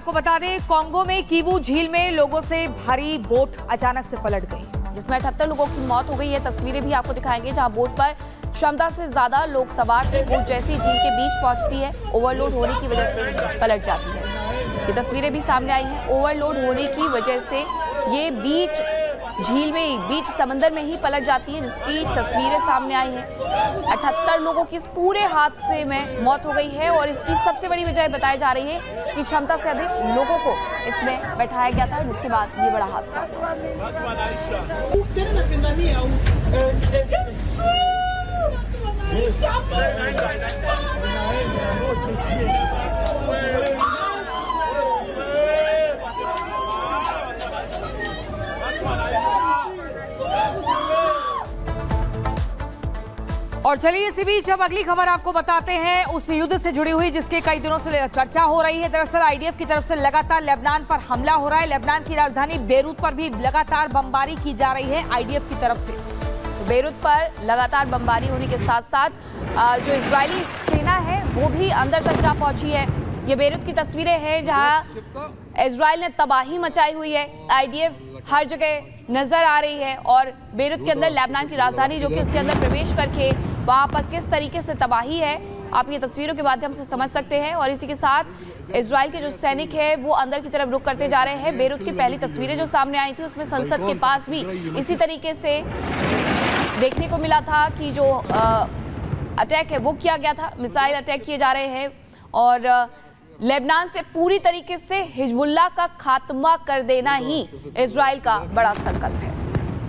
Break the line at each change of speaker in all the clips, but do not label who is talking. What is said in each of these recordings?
आपको बता दें, कांगो में किवू झील में लोगों से भरी बोट अचानक से पलट गई,
जिसमें 78 लोगों की मौत हो गई है। तस्वीरें भी आपको दिखाएंगे जहां बोट पर क्षमता से ज्यादा लोग सवार थे। बोट जैसी झील के बीच पहुंचती है, ओवरलोड होने की वजह से पलट जाती है। ये तस्वीरें भी सामने आई हैं। ओवरलोड होने की वजह से ये बीच झील में, बीच समंदर में ही पलट जाती है, जिसकी तस्वीरें सामने आई हैं। 78 लोगों की इस पूरे हादसे में मौत हो गई है और इसकी सबसे बड़ी वजह बताई जा रही है कि क्षमता से अधिक लोगों को इसमें बैठाया गया था, जिसके बाद ये बड़ा हादसा
और चलिए इसी बीच अब अगली खबर आपको बताते हैं उस युद्ध से जुड़ी हुई जिसके कई दिनों से चर्चा हो रही है। दरअसल आईडीएफ की तरफ से लगातार लेबनान पर हमला हो रहा है। लेबनान की राजधानी बेरूत पर भी लगातार बमबारी की जा रही है आईडीएफ की तरफ से।
तो बेरूत पर लगातार बमबारी होने के साथ साथ जो इजरायली सेना है वो भी अंदर तक जा पहुंची है। ये बेरूत की तस्वीरें हैं जहां इजराइल ने तबाही मचाई हुई है। आईडीएफ हर जगह नजर आ रही है और बेरूत के अंदर लेबनान की राजधानी जो कि उसके अंदर प्रवेश करके वहां पर किस तरीके से तबाही है आप ये तस्वीरों के माध्यम से समझ सकते हैं। और इसी के साथ इजराइल के जो सैनिक है वो अंदर की तरफ रुख करते जा रहे हैं। बेरूत की पहली तस्वीरें जो सामने आई थी उसमें संसद के पास भी इसी तरीके से देखने को मिला था कि जो अटैक है वो किया गया था, मिसाइल अटैक किए जा रहे हैं और लेबनान से पूरी तरीके से हिजबुल्लाह का खात्मा कर देना ही इजराइल का बड़ा संकल्प है।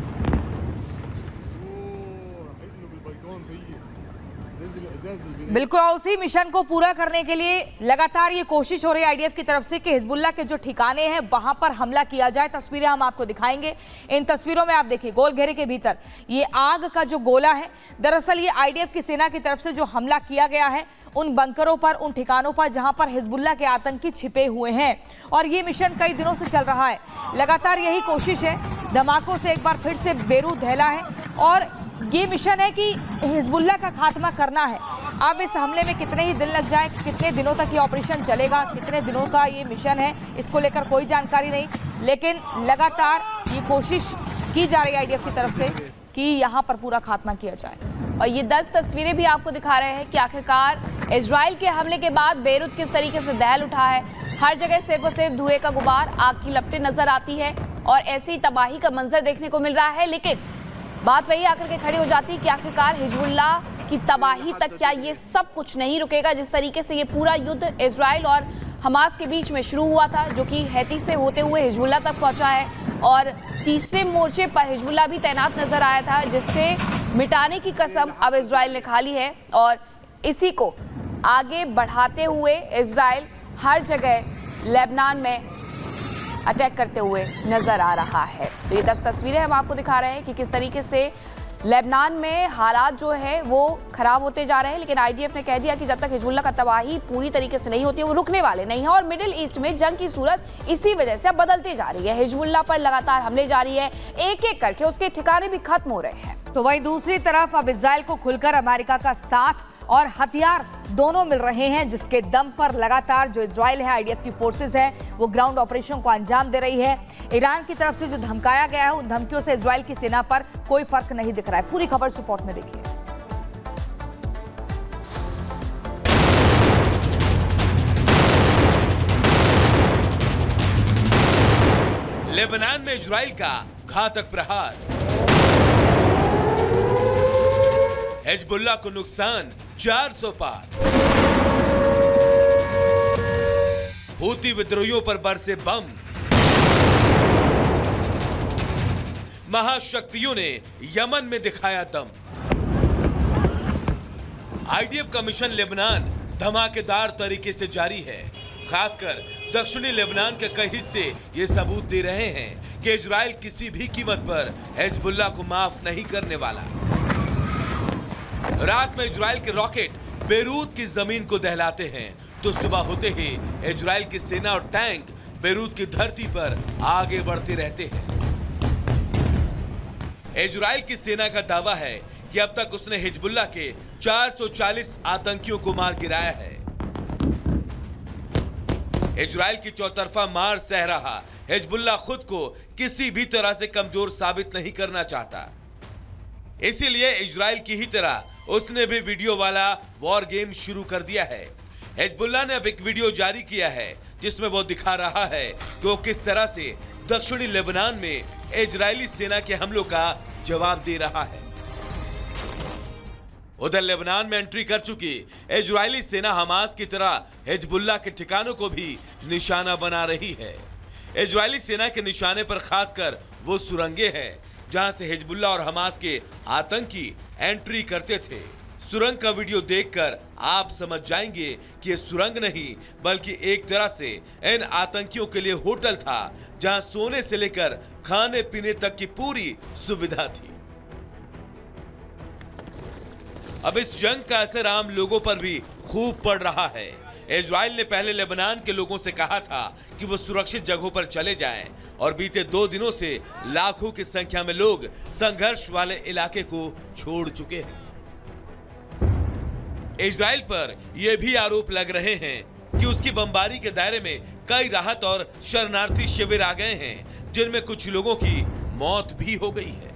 बिल्कुल, उसी मिशन को पूरा करने के लिए लगातार ये कोशिश हो रही है आईडीएफ की तरफ से कि हिजबुल्लाह के जो ठिकाने हैं वहां पर हमला किया जाए। तस्वीरें हम आपको दिखाएंगे। इन तस्वीरों में आप देखिए गोल घेरे के भीतर ये आग का जो गोला है, दरअसल ये आईडीएफ की सेना की तरफ से जो हमला किया गया है उन बंकरों पर, उन ठिकानों पर जहां पर हिजबुल्लाह के आतंकी छिपे हुए हैं। और ये मिशन कई दिनों से चल रहा है, लगातार यही कोशिश है। धमाकों से एक बार फिर से बेरूत दहला है और ये मिशन है कि हिजबुल्लाह का खात्मा करना है। अब इस हमले में कितने ही दिन लग जाए, कितने दिनों तक ये ऑपरेशन चलेगा, कितने दिनों का ये मिशन है, इसको लेकर कोई जानकारी नहीं, लेकिन लगातार ये कोशिश की जा रही है आईडीएफ की तरफ से कि यहाँ पर पूरा खात्मा किया जाए।
और ये 10 तस्वीरें भी आपको दिखा रहे हैं कि आखिरकार इजराइल के हमले के बाद बेरूत किस तरीके से दहल उठा है। हर जगह सिर्फ और सिर्फ धुएं का गुबार, आग की लपटें नजर आती है और ऐसी तबाही का मंजर देखने को मिल रहा है। लेकिन बात वही आकर के खड़ी हो जाती है कि आखिरकार हिजबुल्लाह की तबाही तक क्या ये सब कुछ नहीं रुकेगा। जिस तरीके से ये पूरा युद्ध इजराइल और हमास के बीच में शुरू हुआ था, जो कि हैती से होते हुए हिजबुल्लाह तक पहुंचा है और तीसरे मोर्चे पर हिजबुल्लाह भी तैनात नजर आया था, जिससे मिटाने की कसम अब इजराइल ने खा ली है और इसी को आगे बढ़ाते हुए इजराइल हर जगह लेबनान में अटैक करते हुए नजर आ रहा है। तो ये 10 तस्वीरें हम आपको दिखा रहे हैं कि किस तरीके से लेबनान में हालात जो है वो खराब होते जा रहे हैं। लेकिन आईडीएफ ने कह दिया कि जब तक हिजबुल्लाह का तबाही पूरी तरीके से नहीं होती है वो रुकने वाले नहीं है। और मिडिल ईस्ट में जंग की सूरत इसी वजह से अब बदलती जा रही है। हिजबुल्लाह पर लगातार हमले जारी है, एक एक करके उसके ठिकाने भी खत्म हो रहे हैं।
तो वहीं दूसरी तरफ अब इजराइल को खुलकर अमेरिका का साथ और हथियार दोनों मिल रहे हैं, जिसके दम पर लगातार जो इजराइल है, आईडीएफ की फोर्सेस है, वो ग्राउंड ऑपरेशन को अंजाम दे रही है। ईरान की तरफ से जो धमकाया गया है उन धमकियों से इजराइल की सेना पर कोई फर्क नहीं दिख रहा है। पूरी खबर रिपोर्ट में देखिए।
लेबनान में इजराइल का घातक प्रहार, हिजबुल्लाह को नुकसान 400 पार। हूती विद्रोहियों पर बरसे बम, महाशक्तियों ने यमन में दिखाया दम। आईडीएफ का मिशन लेबनान धमाकेदार तरीके से जारी है। खासकर दक्षिणी लेबनान के कई हिस्से ये सबूत दे रहे हैं कि इजराइल किसी भी कीमत पर हिजबुल्लाह को माफ नहीं करने वाला। रात में इजराइल के रॉकेट बेरूत की जमीन को दहलाते हैं तो सुबह होते ही इजराइल की सेना और टैंक बेरूत की धरती पर आगे बढ़ते रहते हैं। इजराइल की सेना का दावा है कि अब तक उसने हिजबुल्लाह के 440 आतंकियों को मार गिराया है। इजराइल की चौतरफा मार सह रहा हिजबुल्लाह खुद को किसी भी तरह से कमजोर साबित नहीं करना चाहता। इसीलिए इजराइल की ही तरह उसने भी वीडियो वाला वॉर गेम शुरू कर दिया है। हिजबुल्लाह ने अब एक वीडियो जारी किया है जिसमें वो दिखा रहा है कि वो किस तरह से दक्षिणी लेबनान में इजरायली सेना के हमलों का जवाब दे रहा है। उधर लेबनान में एंट्री कर चुकी इजरायली सेना हमास की तरह हिजबुल्लाह के ठिकानों को भी निशाना बना रही है। इजरायली सेना के निशाने पर खासकर वो सुरंगें हैं जहां से हिजबुल्लाह और हमास के आतंकी एंट्री करते थे। सुरंग का वीडियो देखकर आप समझ जाएंगे कि ये सुरंग नहीं बल्कि एक तरह से इन आतंकियों के लिए होटल था जहां सोने से लेकर खाने पीने तक की पूरी सुविधा थी। अब इस जंग का असर आम लोगों पर भी खूब पड़ रहा है। इजराइल ने पहले लेबनान के लोगों से कहा था कि वो सुरक्षित जगहों पर चले जाएं और बीते 2 दिनों से लाखों की संख्या में लोग संघर्ष वाले इलाके को छोड़ चुके हैं। इजराइल पर यह भी आरोप लग रहे हैं कि उसकी बमबारी के दायरे में कई राहत और शरणार्थी शिविर आ गए हैं जिनमें कुछ लोगों की मौत भी हो गई है।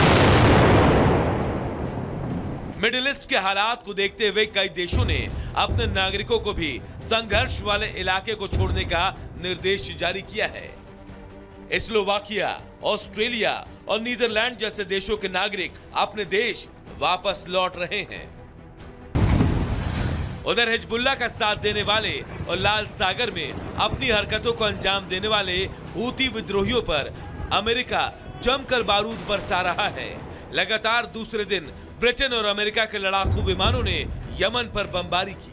मिडिल ईस्ट के हालात को देखते हुए कई देशों ने अपने नागरिकों को भी संघर्ष वाले इलाके को छोड़ने का निर्देश जारी किया है। स्लोवाकिया, ऑस्ट्रेलिया और नीदरलैंड जैसे देशों के नागरिक अपने देश वापस लौट रहे हैं। उधर हिजबुल्लाह का साथ देने वाले और लाल सागर में अपनी हरकतों को अंजाम देने वाले हूती विद्रोहियों पर अमेरिका जमकर बारूद बरसा रहा है। लगातार दूसरे दिन ब्रिटेन और अमेरिका के लड़ाकू विमानों ने यमन पर बमबारी की।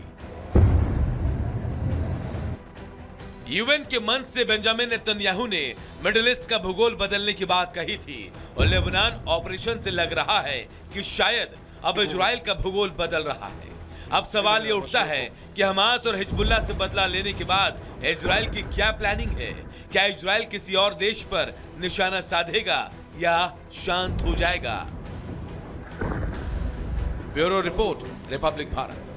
यूएन के मंच से बेंजामिन नेतन्याहू ने मिडिल ईस्ट का भूगोल बदलने की बात कही थी और लेबनान ऑपरेशन से लग रहा है कि शायद अब इजराइल का भूगोल बदल रहा है। अब सवाल ये उठता है कि हमास और हिजबुल्लाह से बदला लेने के बाद इजराइल की क्या प्लानिंग है? क्या इजराइल किसी और देश पर निशाना साधेगा या शांत हो जाएगा? Bureau report, republic Bharat.